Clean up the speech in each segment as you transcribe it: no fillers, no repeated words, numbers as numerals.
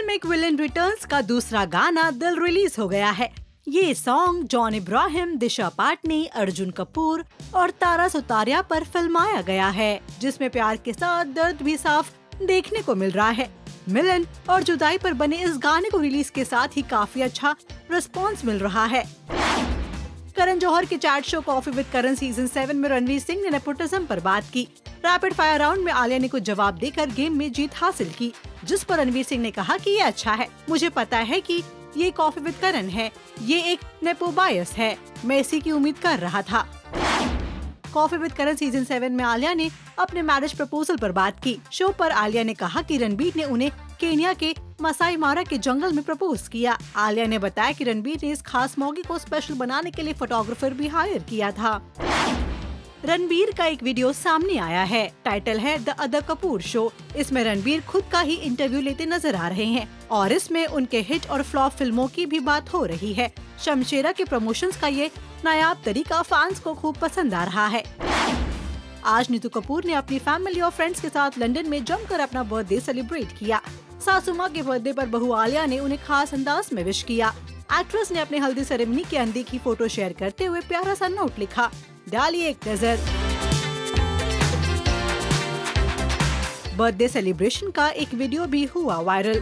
Film एक villain returns का दूसरा गाना दिल रिलीज हो गया है। ये song John Abraham, Disha Patani, Arjun Kapoor और तारा सुतारिया पर फिल्माया गया है, जिसमें प्यार के साथ दर्द भी साफ देखने को मिल रहा है। मिलन और जुदाई पर बने इस गाने को रिलीज के साथ ही काफी अच्छा रिस्पॉन्स मिल रहा है। करण जौहर के chat show coffee with Karan season 7 में रणवीर सिंह ने नेपोटिज्म पर बात की। रैपिड फायर राउंड में आलिया ने कुछ जवाब देकर गेम में जीत हासिल की, जिस पर रणवीर सिंह ने कहा कि ये अच्छा है, मुझे पता है कि ये कॉफी विद करण है, ये एक नेपो बायस है, मैं इसी की उम्मीद कर रहा था। कॉफी विद करण सीजन 7 में आलिया ने अपने मैरिज प्रपोजल पर बात की। शो पर आलिया ने कहा कि रणबीर ने उन्हें केन्या के मसाई मारा के जंगल में प्रपोज किया। आलिया ने बताया कि रणबीर ने इस खास मौके को स्पेशल बनाने के लिए फोटोग्राफर भी हायर किया था। रणबीर का एक वीडियो सामने आया है, टाइटल है द अदर कपूर शो। इसमें रणबीर खुद का ही इंटरव्यू लेते नजर आ रहे हैं और इसमें उनके हिट और फ्लॉप फिल्मों की भी बात हो रही है। शमशेरा के प्रमोशंस का ये नायाब तरीका फैंस को खूब पसंद आ रहा है। आज नीतू कपूर ने अपनी फैमिली और फ्रेंड्स के साथ लंदन में जमकर अपना बर्थडे सेलिब्रेट किया। सासू माँ के बर्थडे पर बहू आलिया ने उन्हें खास अंदाज में विश किया। एक्ट्रेस ने अपने हल्दी सेरेमनी की अनदेखी फोटो शेयर करते हुए प्यारा सा नोट लिखा, डालिए एक नजर। बर्थडे सेलिब्रेशन का एक वीडियो भी हुआ वायरल।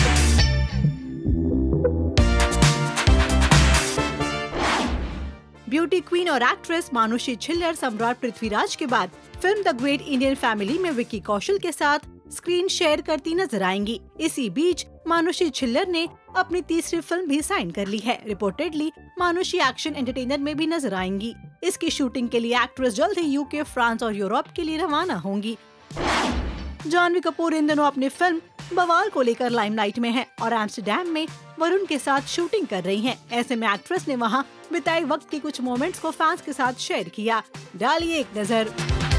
ब्यूटी क्वीन और एक्ट्रेस मानुषी छिल्लर सम्राट पृथ्वीराज के बाद film the great Indian family में विक्की कौशल के साथ स्क्रीन शेयर करती नजर आएंगी। इसी बीच मानुषी छिल्लर ने अपनी तीसरी फिल्म भी साइन कर ली है। रिपोर्टेडली मानुषी एक्शन एंटरटेनर में भी नजर आएंगी। इसकी शूटिंग के लिए एक्ट्रेस जल्द ही यूके, फ्रांस और यूरोप के लिए रवाना होंगी। जानवी कपूर इन दिनों अपनी फिल्म बवाल को लेकर लाइमलाइट में है और एम्स्टर्डम में वरुण के साथ शूटिंग कर रही हैं। ऐसे में एक्ट्रेस ने वहां बिताए वक्त के कुछ मोमेंट्स को फैंस के साथ शेयर किया। डालिए एक नजर।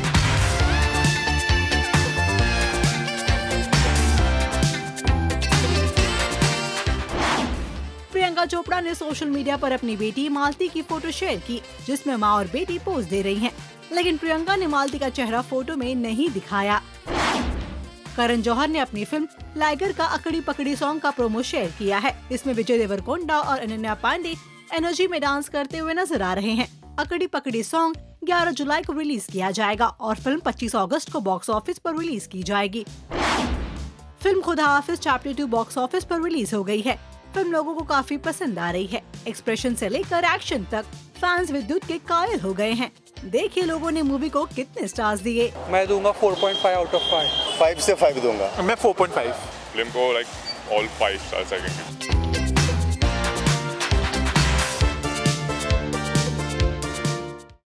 प्रियंका चोपड़ा ने सोशल मीडिया पर अपनी बेटी मालती की फोटो शेयर की, जिसमें माँ और बेटी पोज दे रही हैं। लेकिन प्रियंका ने मालती का चेहरा फोटो में नहीं दिखाया। करण जौहर ने अपनी फिल्म लाइगर का अकड़ी पकड़ी सॉन्ग का प्रोमो शेयर किया है। इसमें विजय देवरकोंडा और अनन्या पांडे एनर्जी में डांस करते हुए नजर आ रहे हैं। अकड़ी पकड़ी सॉन्ग 11 जुलाई को रिलीज किया जाएगा और फिल्म 25 अगस्त को बॉक्स ऑफिस पर रिलीज की जाएगी। Film Khuda Haafiz chapter 2 box office पर रिलीज हो गई है। फिल्म लोगों को काफी पसंद आ रही है। एक्सप्रेशन से लेकर एक्शन तक फैंस विद्युत के कायल हो गए हैं। देखिए लोगों ने मूवी को कितने स्टार्स दिए। मैं दूंगा 4.5 आउट ऑफ 5। 5 से 5 दूंगा। मैं 4.5। फिल्म को ऑल 5 स्टार्स आएंगे।